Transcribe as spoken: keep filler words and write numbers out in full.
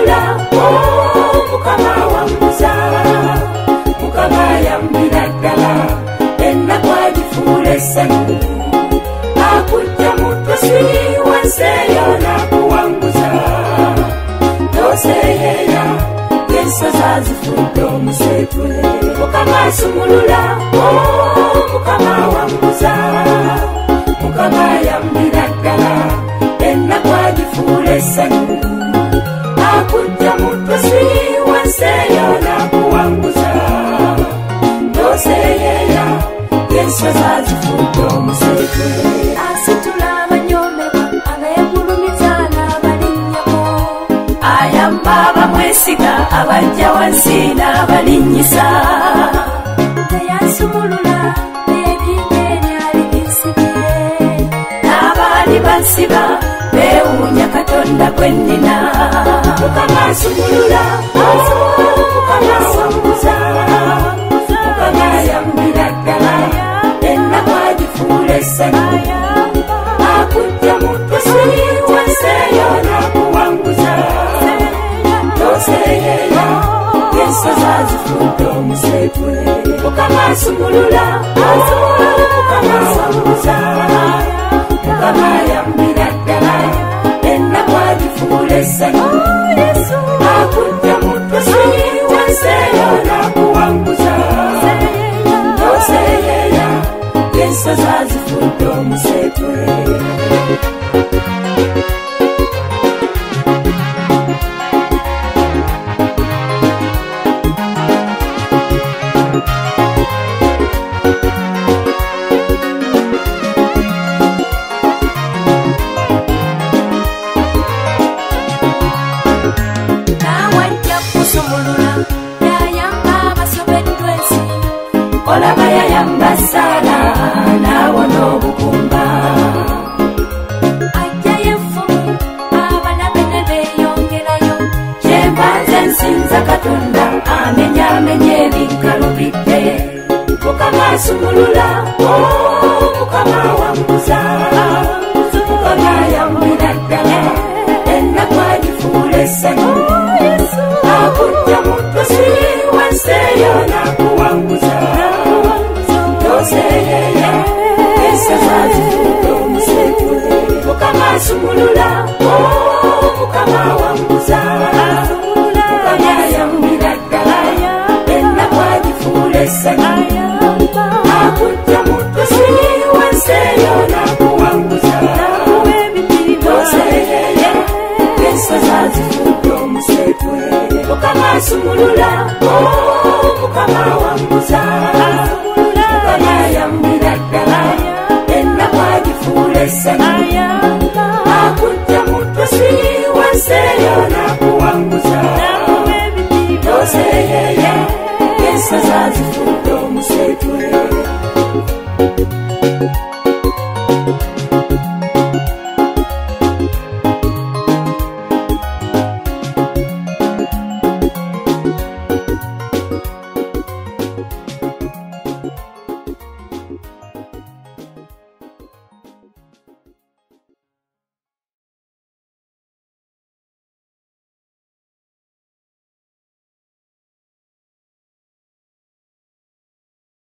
Sumulula, oh, Mukama wambuza, Mukama yambiraddala, enna kwagifule ssanyu, akujja mutwesi wanseeyo n'akuwanguza, toseeyeeya, ensozi azifudde omuseetwe. Mukama Sumulula, oh, Mukama wambuza, Mukama yambiraddala, enna kwagifule ssanyu, akujja mutwesi wanseeyo n'akuwanguza, toseeyeeya, ensozi azifudde omuseetwe. Asitula abanyomebwa abeegulumiza n'abalinnyako, ayamba abamwesiga abajja wansi n'abalinnyisa. Teyansumulula n'ebintu ebyali binsibye, n'abaali bansiba beewuunya Katonda gwe nnina. Mukama Sumulula, Mukama wambuza, Mukama yambiraddala, enna kwagifule ssanyu, akujja mutwesi wanseeyo n'akuwanguza, toseeyeeya, ensozi azifudde omuseetwe. Mukama Sumulula, Mukama wambuza, Mukama yambiraddala, enna kwagifule ssanyu, akujja mutwesi wanseeyo n'akuwanguza, toseeyeeya, ensozi azifudde omuseetwe. Olaba yayamba Saala n'awona obukumba, ajjayo effumu abalabe ne beeyongerayo, kye mbanze nsinza Katonda amenyaamenya ebinkalubidde. Mukama Sumulula, oh, Mukama wambuza, Mukama yambiraddala, enna kwagifule ssanyu, akujja mutwesi wanseeyo n'akuwanguza, toseeyeeya, ensozi azifudde omuseetwe. Mukama Sumulula, oh, Mukama wambuza, Mukama yambiraddala, enna kwagifule ssanyu, akujja mutwesi wanseeyo n'akuwanguza, toseeyeeya, ensozi azifudde omuseetwe. Mukama Sumulula, oh, Mukama wambuza, Mukama yambiraddala, enna kwagifule ssanyu, akujja mutwesi wanseeyo n'akuwanguza, toseeyeeya, ensozi azifudde omuseetwe.